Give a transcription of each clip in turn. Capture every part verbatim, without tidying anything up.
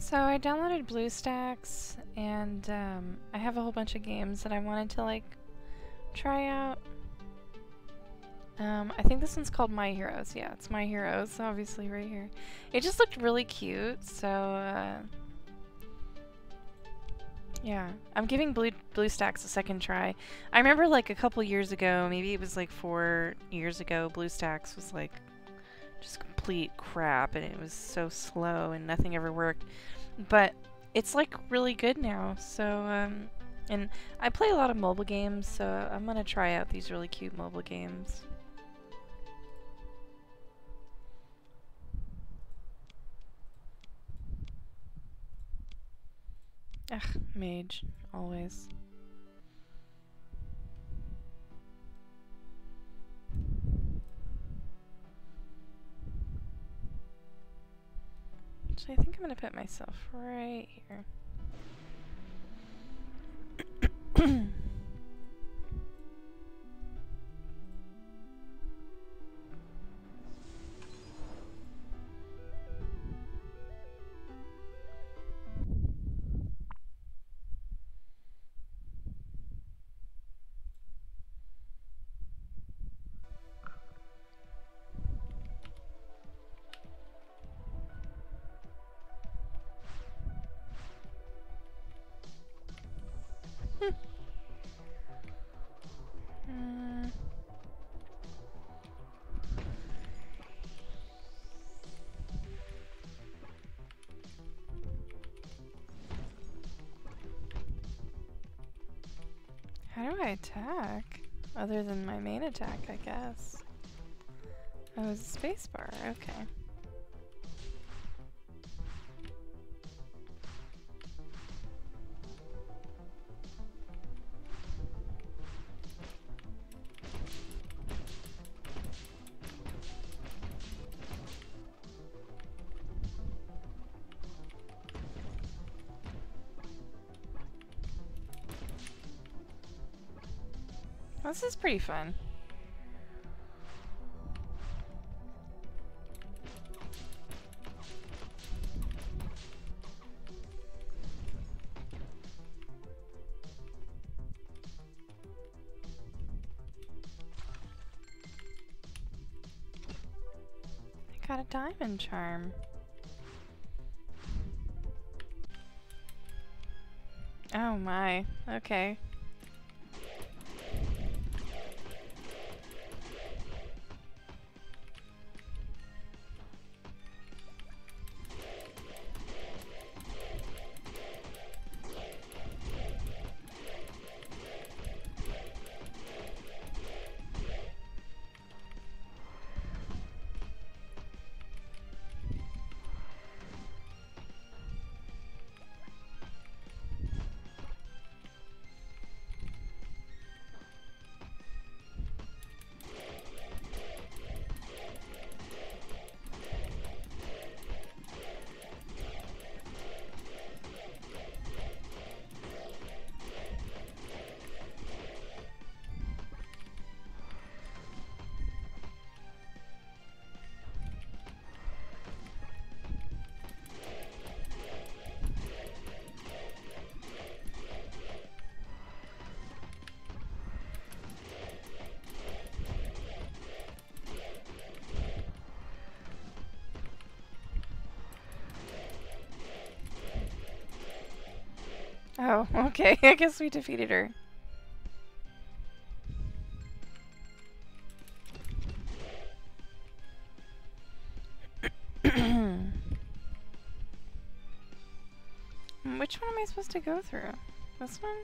So I downloaded BlueStacks, and um, I have a whole bunch of games that I wanted to like try out. Um, I think this one's called My Heroes. Yeah, it's My Heroes, obviously right here. It just looked really cute, so uh, yeah. I'm giving Blue BlueStacks a second try. I remember like a couple years ago, maybe it was like four years ago, BlueStacks was like just complete crap, and it was so slow and nothing ever worked. But it's like really good now, so um, and I play a lot of mobile games, so I'm gonna try out these really cute mobile games. Ugh, mage, always. Actually, I think I'm gonna put myself right here. Mm. How do I attack? Other than my main attack, I guess. Oh, it's a spacebar, okay. This is pretty fun. I got a diamond charm. Oh my, okay. Oh, okay. I guess we defeated her. Which one am I supposed to go through? This one?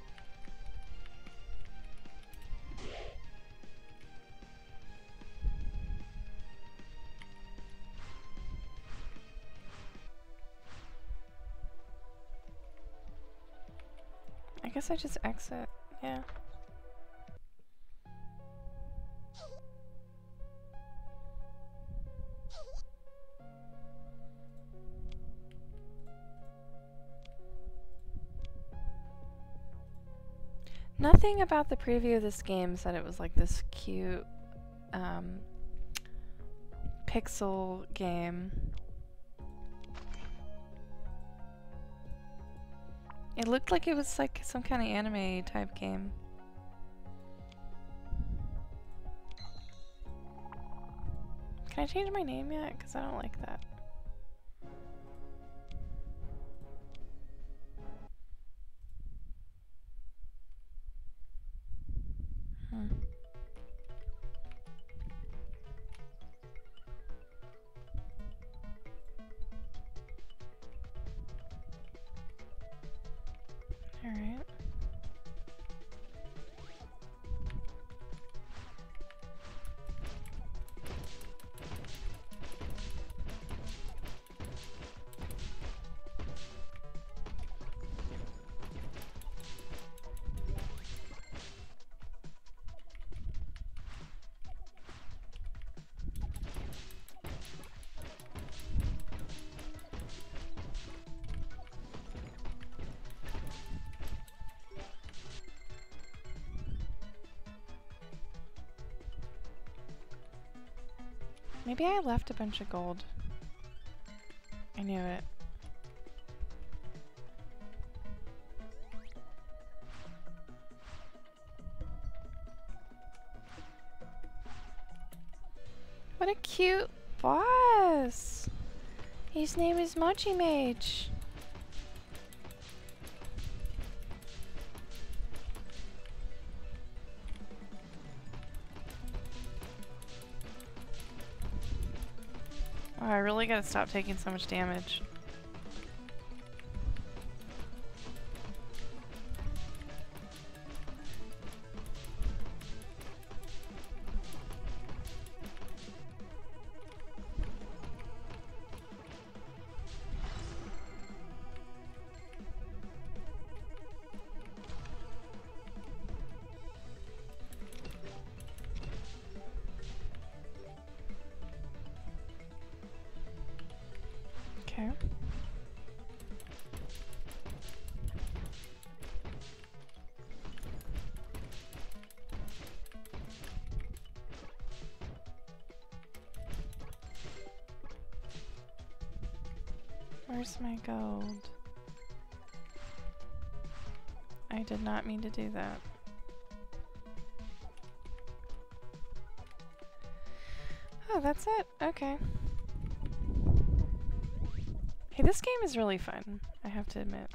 I guess I just exit, yeah. Nothing about the preview of this game said it was like this cute um, pixel game. It looked like it was like some kind of anime type game. Can I change my name yet? Because I don't like that. Hmm. All right. Maybe I left a bunch of gold. I knew it. What a cute boss! His name is Mochi Mage. Oh, I really gotta stop taking so much damage. Okay. Where's my gold? I did not mean to do that. Oh, that's it? Okay. Hey, this game is really fun, I have to admit.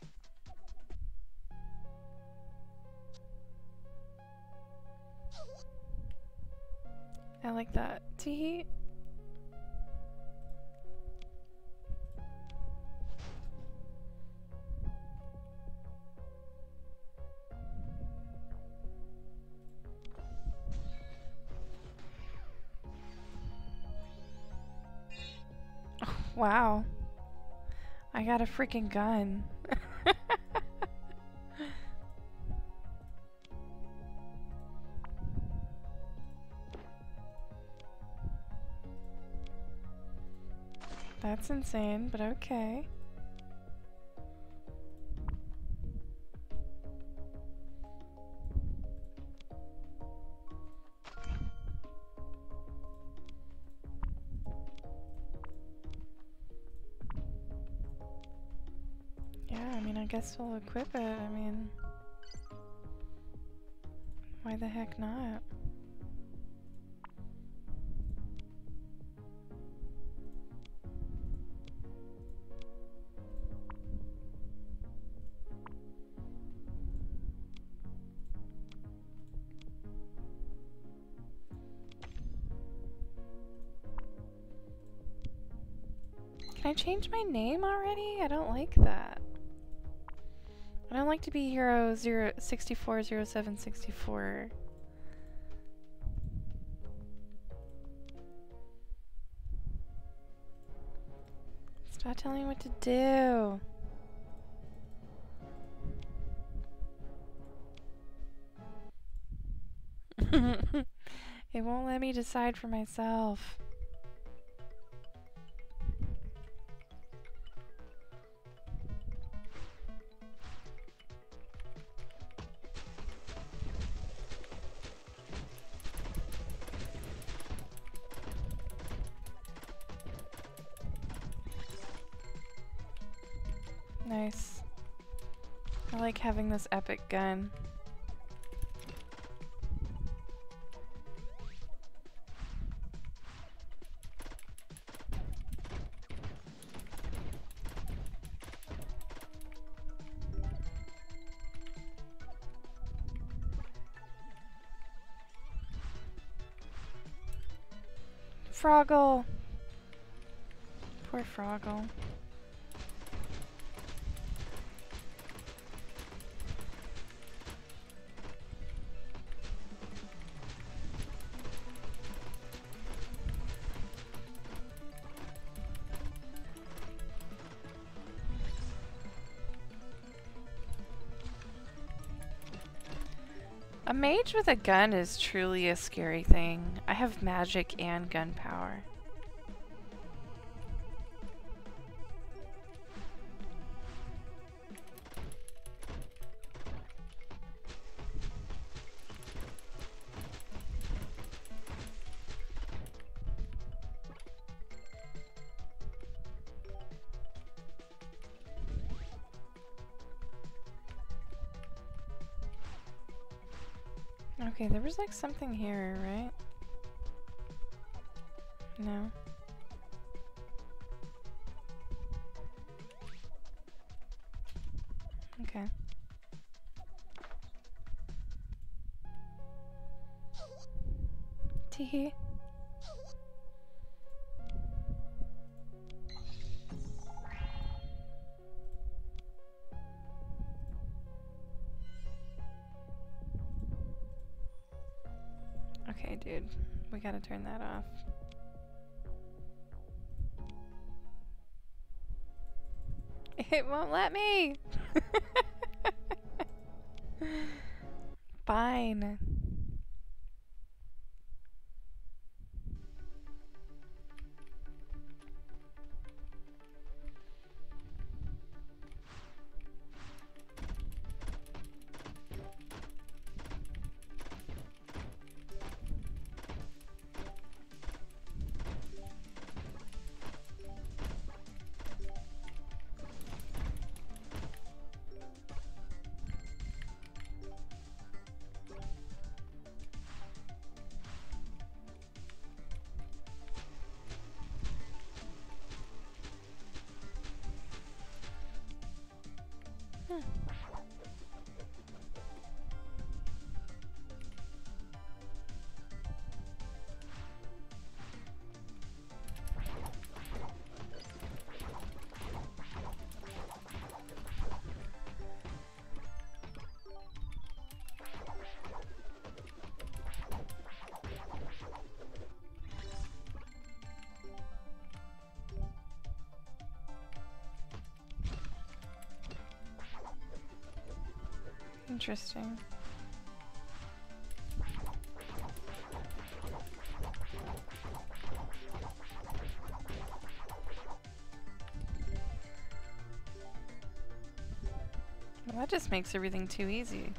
I like that. Tee. Oh, wow. I got a freaking gun. That's insane, but okay. Yeah, I mean, I guess we'll equip it. I mean, why the heck not? Can I change my name already? I don't like that. I don't like to be hero zero sixty four zero seven sixty four. Stop telling me what to do. It won't let me decide for myself. Nice. I like having this epic gun. Froggle! Poor Froggle. A mage with a gun is truly a scary thing. I have magic and gun power. Okay, there was like something here, right? No. Okay. Teehee. Okay, dude. We gotta turn that off. It won't let me! Fine. Hmm. Interesting. Well, that just makes everything too easy.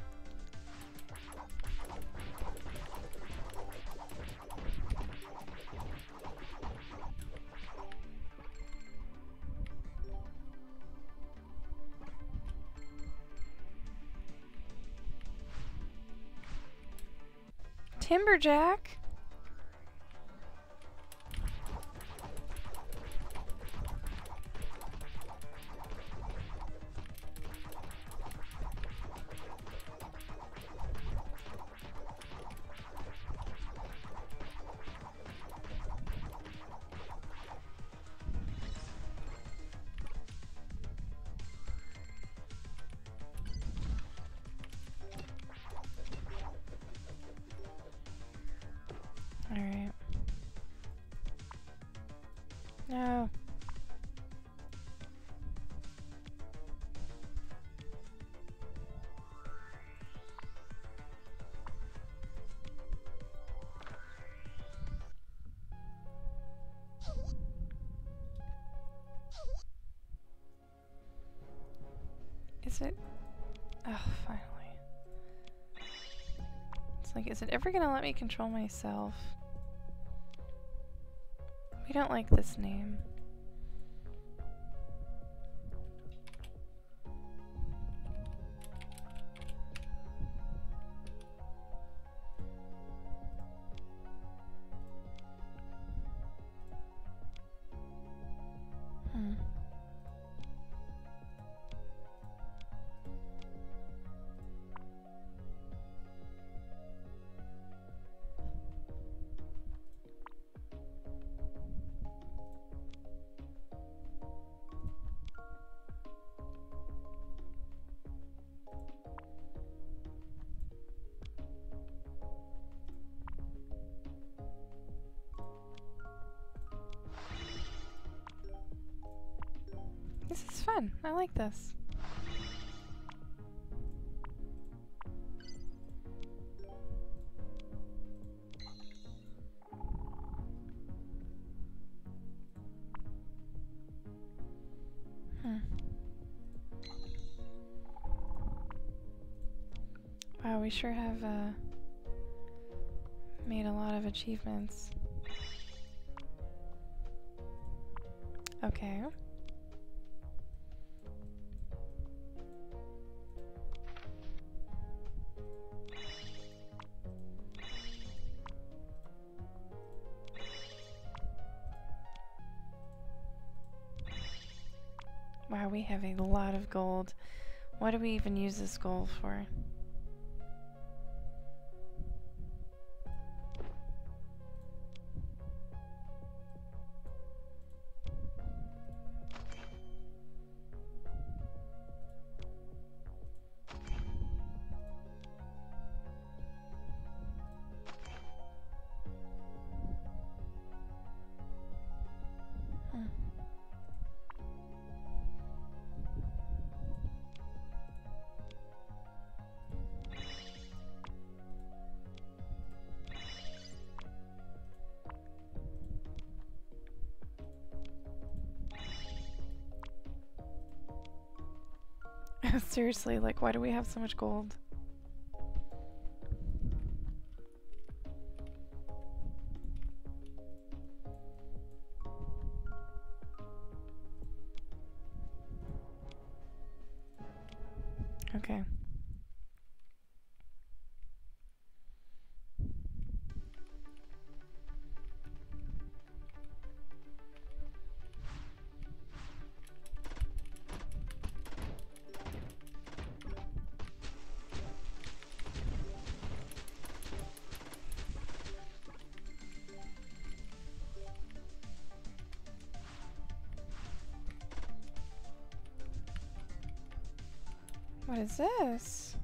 Timberjack? Alright. No. Is it? Oh, finally. It's like, is it ever gonna let me control myself? We don't like this name. Hmm. This is fun. I like this. Hmm. Wow, we sure have uh, made a lot of achievements. Okay. Wow, we have a lot of gold. What do we even use this gold for? Hmm. Seriously, like, why do we have so much gold? Okay. What is this?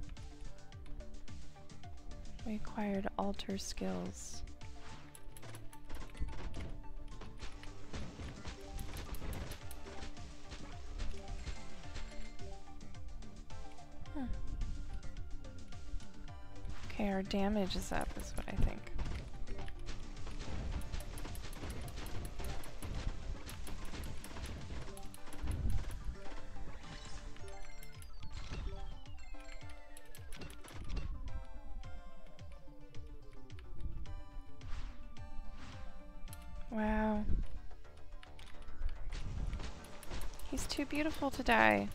We acquired altar skills. Hmm. Okay, our damage is up, is what I think. Wow. He's too beautiful to die.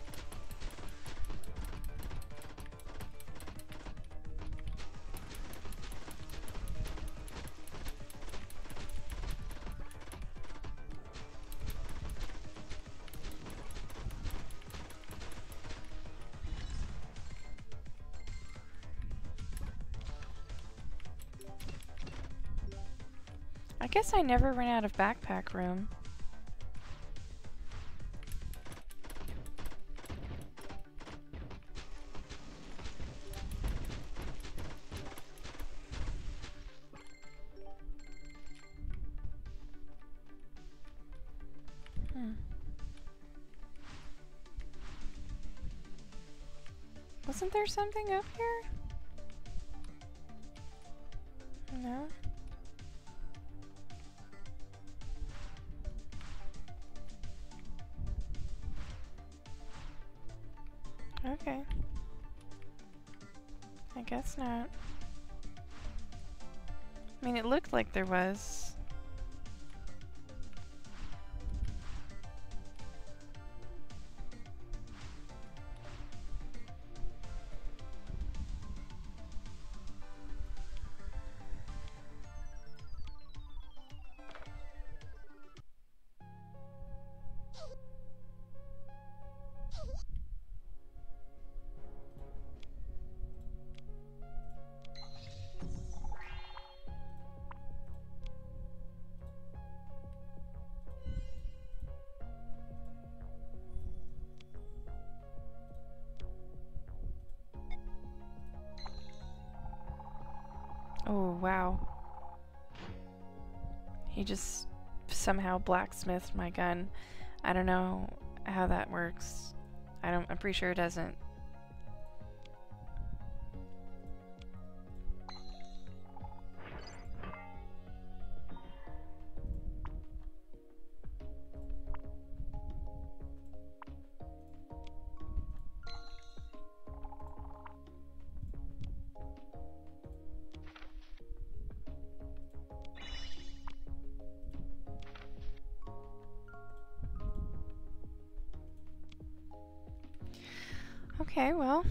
I guess I never ran out of backpack room. Hmm. Wasn't there something up here? No? Okay. I guess not. I mean, it looked like there was. Oh, wow. He just somehow blacksmithed my gun. I don't know how that works. I don't, I'm pretty sure it doesn't. Okay, well.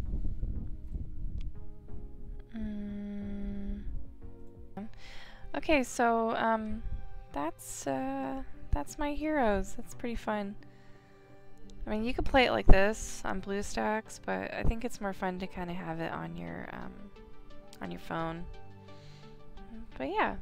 Mm. Okay, so um, that's uh, that's my heroes. That's pretty fun. I mean, you could play it like this on BlueStacks, but I think it's more fun to kind of have it on your um, on your phone. But yeah.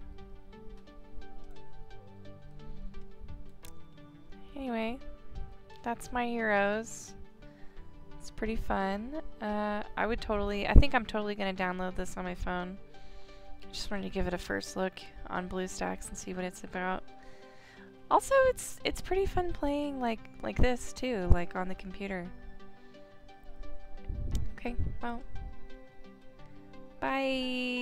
Anyway, that's my heroes. It's pretty fun. Uh, I would totally, I think I'm totally going to download this on my phone. Just wanted to give it a first look on BlueStacks and see what it's about. Also, it's it's pretty fun playing like like this too, like on the computer. Okay, well, bye.